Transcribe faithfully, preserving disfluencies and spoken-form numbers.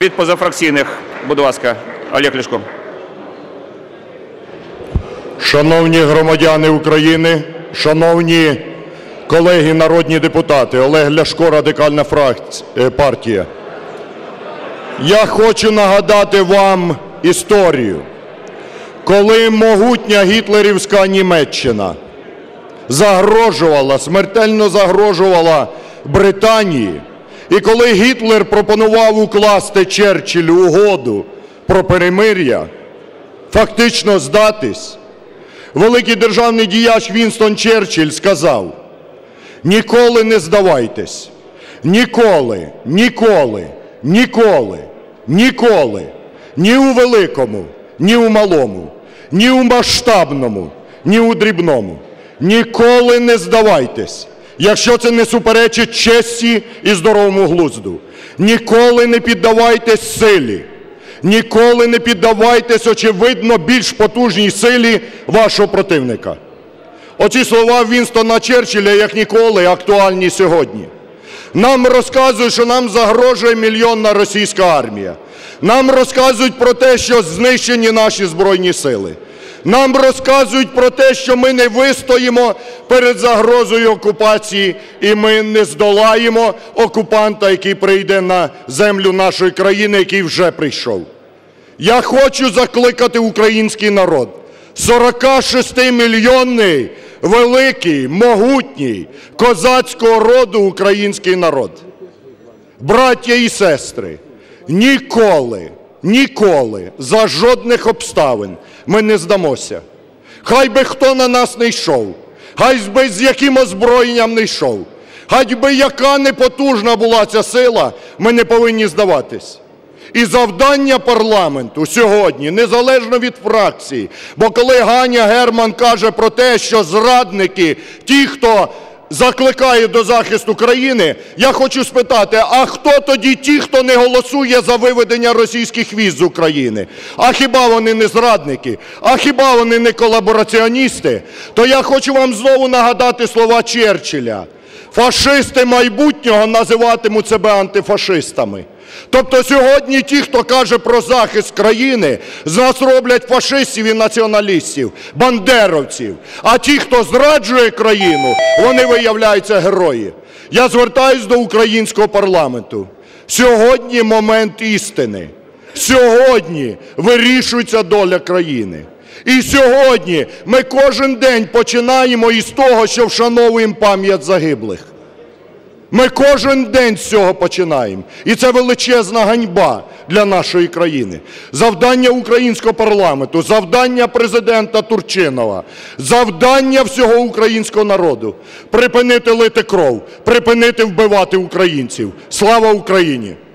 Від позафракційних, будь ласка, Олег Ляшко. Шановні громадяни України, шановні колеги народні депутати, Олег Ляшко, Радикальна партія. Я хочу нагадати вам історію, коли могутня гітлерівська Німеччина загрожувала, смертельно загрожувала Британії, і коли Гітлер пропонував укласти Черчиллю угоду про перемир'я, фактично здатись, великий державний діяч Вінстон Черчилль сказав: ніколи не здавайтесь, ніколи, ніколи, ніколи, ніколи, ні у великому, ні у малому, ні у масштабному, ні у дрібному. Ніколи не здавайтесь, якщо це не суперечить честі і здоровому глузду. Ніколи не піддавайтесь силі. Ніколи не піддавайтесь, очевидно, більш потужній силі вашого противника. Оці слова Вінстона Черчилля, як ніколи, актуальні сьогодні. Нам розказують, що нам загрожує мільйонна російська армія. Нам розказують про те, що знищені наші Збройні сили. Нам розказують про те, що ми не вистоїмо перед загрозою окупації і ми не здолаємо окупанта, який прийде на землю нашої країни, який вже прийшов. Я хочу закликати український народ. сорокашестимільйонний, великий, могутній, козацького роду український народ. Браття і сестри, ніколи, ніколи, за жодних обставин ми не здамося. Хай би хто на нас не йшов, хай би з яким озброєнням не йшов, хай би яка непотужна була ця сила, ми не повинні здаватись. І завдання парламенту сьогодні, незалежно від фракції, бо коли Ганя Герман каже про те, що зрадники, ті, хто закликає до захисту країни, я хочу спитати, а хто тоді ті, хто не голосує за виведення російських військ з України? А хіба вони не зрадники? А хіба вони не колабораціоністи? То я хочу вам знову нагадати слова Черчилля. Фашисти майбутнього називатимуть себе антифашистами. Тобто сьогодні ті, хто каже про захист країни, з нас роблять фашистів і націоналістів, бандеровців. А ті, хто зраджує країну, вони виявляються герої. Я звертаюсь до українського парламенту. Сьогодні момент істини. Сьогодні вирішується доля країни. І сьогодні ми кожен день починаємо із того, що вшановуємо пам'ять загиблих. Ми кожен день з цього починаємо. І це величезна ганьба для нашої країни. Завдання українського парламенту, завдання президента Турчинова, завдання всього українського народу – припинити лити кров, припинити вбивати українців. Слава Україні!